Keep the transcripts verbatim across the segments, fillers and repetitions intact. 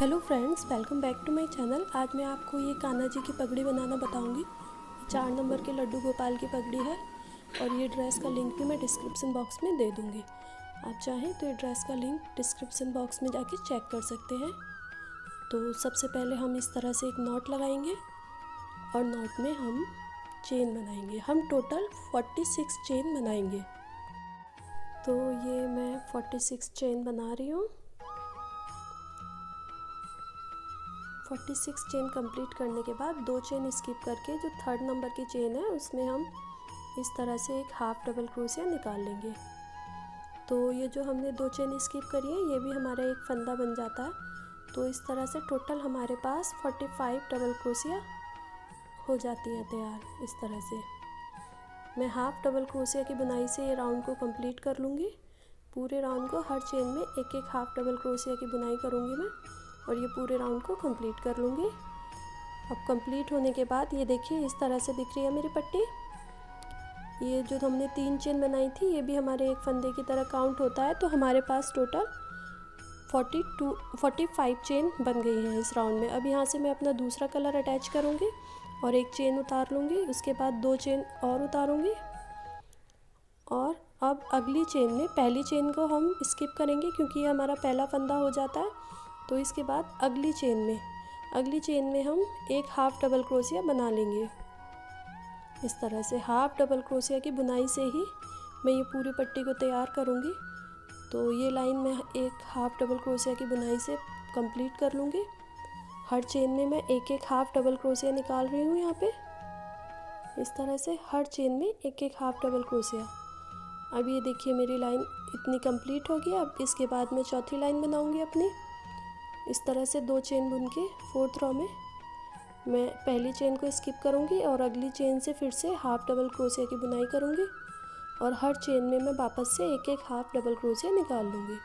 Hello friends, welcome back to my channel. आज मैं आपको ये कान्हा जी की पगड़ी बनाना बताऊंगी। चार नंबर के लड्डू गोपाल की पगड़ी है और ये ड्रेस का लिंक भी मैं डिस्क्रिप्शन बॉक्स में दे दूंगी। आप चाहें तो ये ड्रेस का लिंक डिस्क्रिप्शन बॉक्स में जाके चेक कर सकते हैं। तो सबसे पहले हम इस तरह से एक नॉट लगाएंगे और नॉट में हम चेन बनाएंगे। हम टोटल छियालीस चेन बनाएंगे। तो ये मैं छियालीस चेन बना रही हूँ। छियालीस चेन कंप्लीट करने के बाद दो चेन स्किप करके जो थर्ड नंबर की चेन है उसमें हम इस तरह से एक हाफ डबल क्रोशिया निकाल लेंगे। तो ये जो हमने दो चेन स्किप करी है ये भी हमारा एक फंदा बन जाता है। तो इस तरह से टोटल हमारे पास पैंतालीस डबल क्रोशिया हो जाती है तैयार। इस तरह से मैं हाफ डबल क्रोशिया की बुनाई से ये राउंड को कंप्लीट कर लूँगी। पूरे राउंड को हर चेन में एक एक हाफ डबल क्रोशिया की बुनाई करूँगी मैं और ये पूरे राउंड को कंप्लीट कर लूँगी। अब कंप्लीट होने के बाद ये देखिए इस तरह से दिख रही है मेरी पट्टी। ये जो हमने तीन चेन बनाई थी ये भी हमारे एक फंदे की तरह काउंट होता है। तो हमारे पास टोटल बयालीस पैंतालीस चेन बन गई हैं इस राउंड में। अब यहाँ से मैं अपना दूसरा कलर अटैच करूँगी और एक चेन उतार लूँगी। उसके बाद दो चेन और उतारूँगी और अब अगली चेन में पहली चेन को हम स्किप करेंगे क्योंकि ये हमारा पहला फंदा हो जाता है। तो इसके बाद अगली चेन में अगली चेन में हम एक हाफ डबल क्रोशिया बना लेंगे। इस तरह से हाफ डबल क्रोशिया की बुनाई से ही मैं ये पूरी पट्टी को तैयार करूँगी। तो ये लाइन मैं एक हाफ डबल क्रोशिया की बुनाई से कंप्लीट कर लूँगी। हर चेन में मैं एक एक हाफ डबल क्रोशिया निकाल रही हूँ। यहाँ पे इस तरह से हर चेन में एक एक हाफ डबल क्रोशिया। अब ये देखिए मेरी लाइन इतनी कंप्लीट होगी। अब इसके बाद मैं चौथी लाइन बनाऊँगी अपनी। इस तरह से दो चेन बुन के फोर्थ रो में मैं पहली चेन को स्किप करूँगी और अगली चेन से फिर से हाफ डबल क्रोशिया की बुनाई करूँगी और हर चेन में मैं वापस से एक एक हाफ डबल क्रोशिया निकाल लूँगी।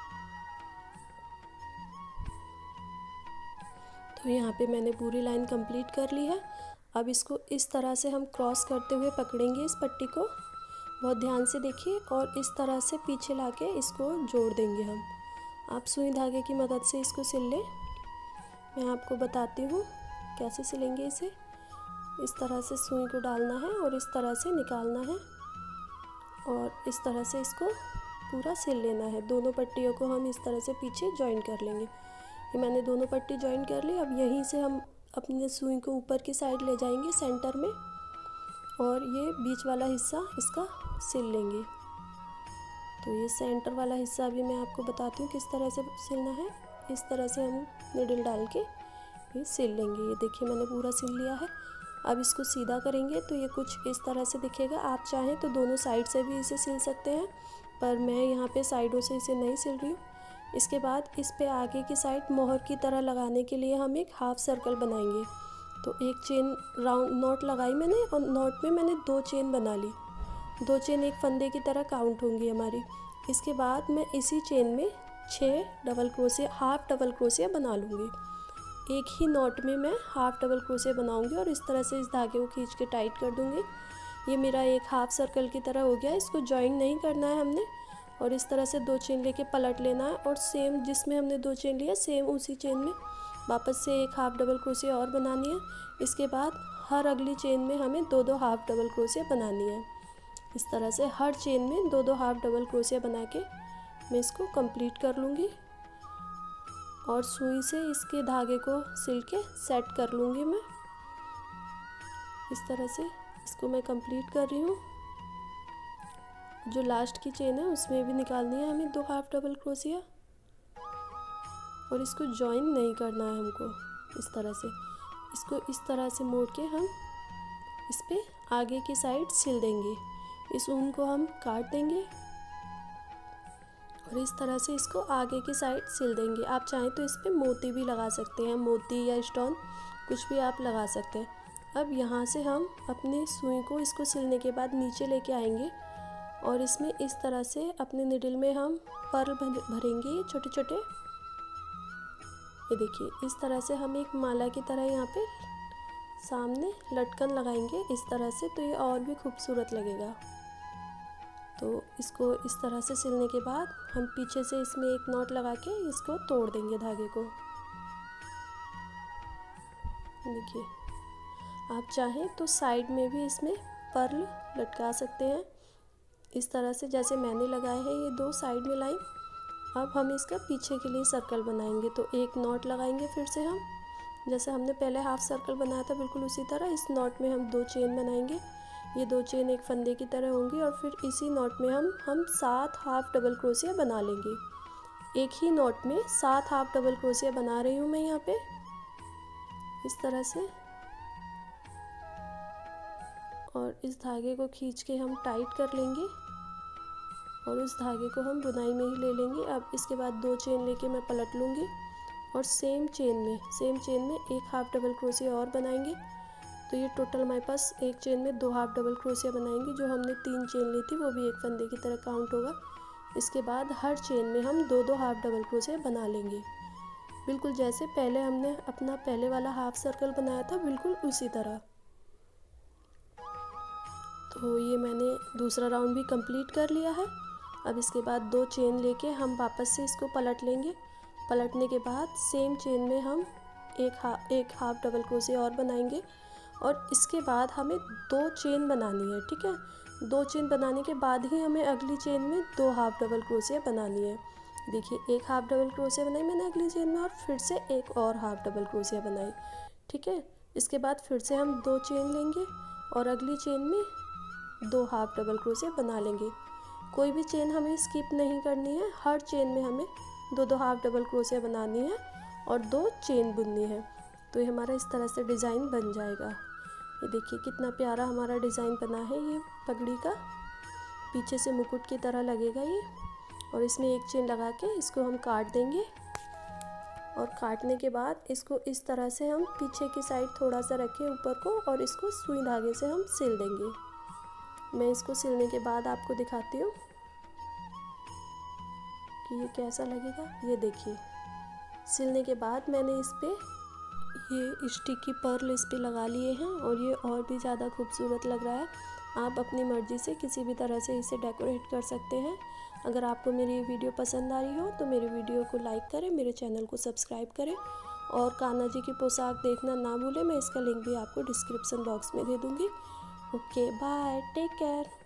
तो यहाँ पे मैंने पूरी लाइन कंप्लीट कर ली है। अब इसको इस तरह से हम क्रॉस करते हुए पकड़ेंगे इस पट्टी को। बहुत ध्यान से देखिए और इस तरह से पीछे लाके इसको जोड़ देंगे हम। आप सुई धागे की मदद से इसको सिल लें। मैं आपको बताती हूँ कैसे सिलेंगे इसे। इस तरह से सुई को डालना है और इस तरह से निकालना है और इस तरह से इसको पूरा सिल लेना है। दोनों पट्टियों को हम इस तरह से पीछे जॉइन कर लेंगे। ये मैंने दोनों पट्टी जॉइन कर ली। अब यहीं से हम अपने सुई को ऊपर की साइड ले जाएंगे सेंटर में और ये बीच वाला हिस्सा इसका सिल लेंगे। तो ये सेंटर वाला हिस्सा भी मैं आपको बताती हूँ किस तरह से सिलना है। इस तरह से हम निडल डाल के ये सिल लेंगे। ये देखिए मैंने पूरा सिल लिया है। अब इसको सीधा करेंगे तो ये कुछ इस तरह से दिखेगा। आप चाहें तो दोनों साइड से भी इसे सिल सकते हैं पर मैं यहाँ पे साइडों से इसे नहीं सिल रही हूँ। इसके बाद इस पे आगे की साइड मोहर की तरह लगाने के लिए हम एक हाफ सर्कल बनाएंगे। तो एक चेन राउंड नॉट लगाई मैंने और नॉट में मैंने दो चेन बना ली। दो चेन एक फंदे की तरह काउंट होंगी हमारी। इसके बाद मैं इसी चेन में छः double crochet half double crochet बना लूँगी। एक ही नॉट में मैं हाफ डबल क्रोशिया बनाऊँगी और इस तरह से इस धागे को खींच के टाइट कर दूँगी। ये मेरा एक हाफ सर्कल की तरह हो गया। इसको जॉइन नहीं करना है हमने और इस तरह से दो चेन लेके पलट लेना है और सेम जिसमें हमने दो चेन लिया सेम उसी चेन में वापस से एक हाफ डबल क्रोशिया और बनानी है। इसके बाद हर अगली चेन में हमें दो दो हाफ डबल क्रोशिया बनानी है। इस तरह से हर चेन में दो दो हाफ डबल क्रोशिया बना के मैं इसको कंप्लीट कर लूँगी और सुई से इसके धागे को सिल के सेट कर लूँगी मैं। इस तरह से इसको मैं कंप्लीट कर रही हूँ। जो लास्ट की चेन है उसमें भी निकालनी है हमें दो हाफ डबल क्रोशिया और इसको जॉइन नहीं करना है हमको। इस तरह से इसको इस तरह से मोड़ के हम इस पे आगे की साइड सिल देंगे। इस ऊन को हम काट देंगे और इस तरह से इसको आगे की साइड सिल देंगे। आप चाहें तो इस पे मोती भी लगा सकते हैं, मोती या स्टोन कुछ भी आप लगा सकते हैं। अब यहाँ से हम अपने सुई को इसको सिलने के बाद नीचे लेके आएंगे और इसमें इस तरह से अपने निडल में हम पर्ल भरेंगे ये छोटे छोटे। ये देखिए इस तरह से हम एक माला की तरह यहाँ पे सामने लटकन लगाएंगे इस तरह से। तो ये और भी खूबसूरत लगेगा। तो इसको इस तरह से सिलने के बाद हम पीछे से इसमें एक नॉट लगा के इसको तोड़ देंगे धागे को। देखिए, आप चाहें तो साइड में भी इसमें पर्ल लटका सकते हैं इस तरह से, जैसे मैंने लगाए हैं ये दो साइड में लाइन। अब हम इसका पीछे के लिए सर्कल बनाएंगे, तो एक नॉट लगाएंगे फिर से हम, जैसे हमने पहले हाफ सर्कल बनाया था बिल्कुल उसी तरह इस नॉट में हम दो चेन बनाएंगे। ये दो चेन एक फंदे की तरह होंगी और फिर इसी नॉट में हम हम सात हाफ डबल क्रोशिया बना लेंगे। एक ही नॉट में सात हाफ डबल क्रोशिया बना रही हूँ मैं यहाँ पे इस तरह से, और इस धागे को खींच के हम टाइट कर लेंगे और उस धागे को हम बुनाई में ही ले लेंगे। अब इसके बाद दो चेन लेके मैं पलट लूँगी और सेम चेन में सेम चेन में एक हाफ डबल क्रोशिया और बनाएंगे। तो ये टोटल हमारे पास एक चेन में दो हाफ डबल क्रोशिया बनाएंगे। जो हमने तीन चेन ली थी वो भी एक फंदे की तरह काउंट होगा। इसके बाद हर चेन में हम दो दो हाफ डबल क्रोशिया बना लेंगे, बिल्कुल जैसे पहले हमने अपना पहले वाला हाफ सर्कल बनाया था बिल्कुल उसी तरह। तो ये मैंने दूसरा राउंड भी कंप्लीट कर लिया है। अब इसके बाद दो चेन लेके हम वापस से इसको पलट लेंगे। पलटने के बाद सेम चेन में हम एक हा एक हाफ डबल क्रोशिया और बनाएंगे और इसके बाद हमें दो चेन बनानी है, ठीक है। दो चेन बनाने के बाद ही हमें अगली चेन में दो हाफ डबल क्रोशिया बनानी है। देखिए, एक हाफ डबल क्रोशिया बनाई मैंने अगली चेन में और फिर से एक और हाफ डबल क्रोशिया बनाई, ठीक है। इसके बाद फिर से हम दो चेन लेंगे और अगली चेन में दो हाफ डबल क्रोशिया बना लेंगे। कोई भी चेन हमें स्किप नहीं करनी है, हर चेन में हमें दो दो हाफ डबल क्रोशिया बनानी है और दो चेन बुननी है। तो ये हमारा इस तरह से डिज़ाइन बन जाएगा। ये देखिए कितना प्यारा हमारा डिज़ाइन बना है। ये पगड़ी का पीछे से मुकुट की तरह लगेगा ये, और इसमें एक चेन लगा के इसको हम काट देंगे और काटने के बाद इसको इस तरह से हम पीछे की साइड थोड़ा सा रखें ऊपर को और इसको सुई धागे से हम सिल देंगे। मैं इसको सिलने के बाद आपको दिखाती हूँ कि ये कैसा लगेगा। ये देखिए, सिलने के बाद मैंने इस पे ये स्टिकी पर्ल इस पे लगा लिए हैं और ये और भी ज़्यादा खूबसूरत लग रहा है। आप अपनी मर्ज़ी से किसी भी तरह से इसे डेकोरेट कर सकते हैं। अगर आपको मेरी ये वीडियो पसंद आ रही हो तो मेरी वीडियो को लाइक करें, मेरे चैनल को सब्सक्राइब करें और कान्हा जी की पोशाक देखना ना भूलें। मैं इसका लिंक भी आपको डिस्क्रिप्शन बॉक्स में दे दूँगी। Okay, bye, take care.